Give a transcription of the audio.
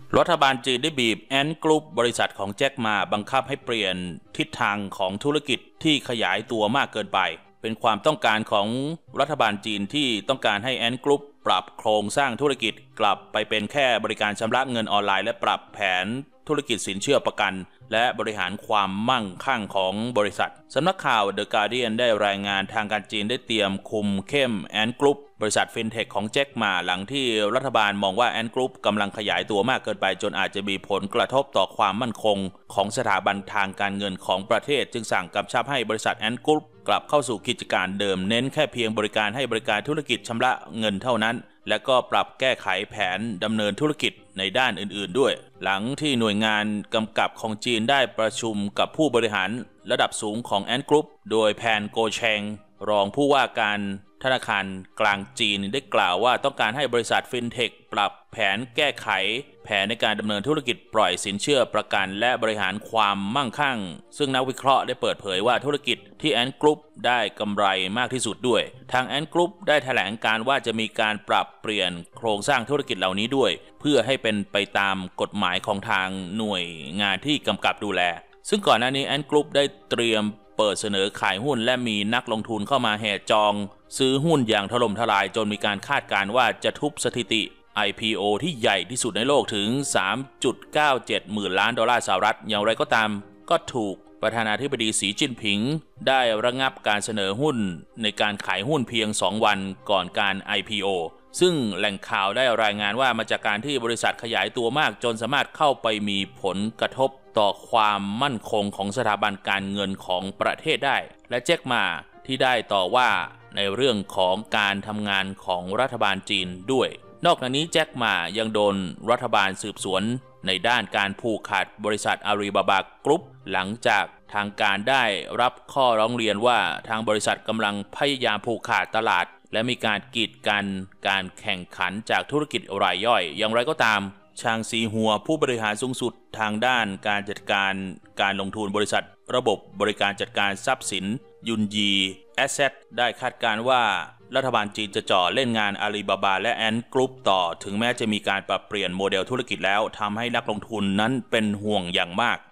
รัฐบาลจีนได้บีบแอนกรุ๊ปบริษัทของแจ็คมาบังคับให้เปลี่ยนทิศทางของธุรกิจที่ขยายตัวมากเกินไปเป็นความต้องการของรัฐบาลจีนที่ต้องการให้แอนกรุ๊ปปรับโครงสร้างธุรกิจกลับไปเป็นแค่บริการชำระเงินออนไลน์และปรับแผนธุรกิจสินเชื่อประกันและบริหารความมั่งคั่งของบริษัทสำนักข่าว The Guardian ได้รายงานทางการจีนได้เตรียมคุมเข้มแอนกรุ๊ปบริษัทฟินเทคของแจ็คมาหลังที่รัฐบาลมองว่าแอนกรุ๊ปกำลังขยายตัวมากเกินไปจนอาจจะมีผลกระทบต่อความมั่นคงของสถาบันทางการเงินของประเทศจึงสั่งกำชับให้บริษัทแอนกรุ๊ปกลับเข้าสู่กิจการเดิมเน้นแค่เพียงบริการให้บริการธุรกิจชำระเงินเท่านั้นและก็ปรับแก้ไขแผนดำเนินธุรกิจในด้านอื่นๆด้วยหลังที่หน่วยงานกำกับของจีนได้ประชุมกับผู้บริหารระดับสูงของแอนกรุ๊ปโดยแพนโกแชงรองผู้ว่าการธนาคารกลางจีนได้กล่าวว่าต้องการให้บริษัทฟินเทคปรับแผนแก้ไขแผนในการดำเนินธุรกิจปล่อยสินเชื่อประกันและบริหารความมั่งคั่งซึ่งนักวิเคราะห์ได้เปิดเผยว่าธุรกิจที่แอนกรุ๊ปได้กำไรมากที่สุดด้วยทางแอนกรุ๊ปได้แถลงการว่าจะมีการปรับเปลี่ยนโครงสร้างธุรกิจเหล่านี้ด้วยเพื่อให้เป็นไปตามกฎหมายของทางหน่วยงานที่กำกับดูแลซึ่งก่อนหน้านี้แอนกรุ๊ปได้เตรียมเปิดเสนอขายหุ้นและมีนักลงทุนเข้ามาแห่จองซื้อหุ้นอย่างถล่มทลายจนมีการคาดการณ์ว่าจะทุบสถิติ IPO ที่ใหญ่ที่สุดในโลกถึง 3.97 หมื่นล้านดอลลาร์สหรัฐอย่างไรก็ตามก็ถูกประธานาธิบดีสีจิ้นผิงได้ระงับการเสนอหุ้นในการขายหุ้นเพียง2 วันก่อนการ IPO ซึ่งแหล่งข่าวได้รายงานว่ามาจากการที่บริษัทขยายตัวมากจนสามารถเข้าไปมีผลกระทบต่อความมั่นคงของสถาบันการเงินของประเทศได้และแจ็คมาที่ได้ต่อว่าในเรื่องของการทำงานของรัฐบาลจีนด้วยนอกจากนี้แจ็คมายังโดนรัฐบาลสืบสวนในด้านการผูกขาดบริษัทอาลีบาบากรุ๊ปหลังจากทางการได้รับข้อร้องเรียนว่าทางบริษัทกำลังพยายามผูกขาดตลาดและมีการกีดกันการแข่งขันจากธุรกิจรายย่อยอย่างไรก็ตามชางซีหัวผู้บริหารสูงสุดทางด้านการจัดการการลงทุนบริษัทระบบบริการจัดการทรัพย์สินยุนยีแอสเซทได้คาดการณ์ว่ารัฐบาลจีนจะจ่อเล่นงานอาลีบาบาและแอนกรุ๊ปต่อถึงแม้จะมีการปรับเปลี่ยนโมเดลธุรกิจแล้วทำให้นักลงทุนนั้นเป็นห่วงอย่างมาก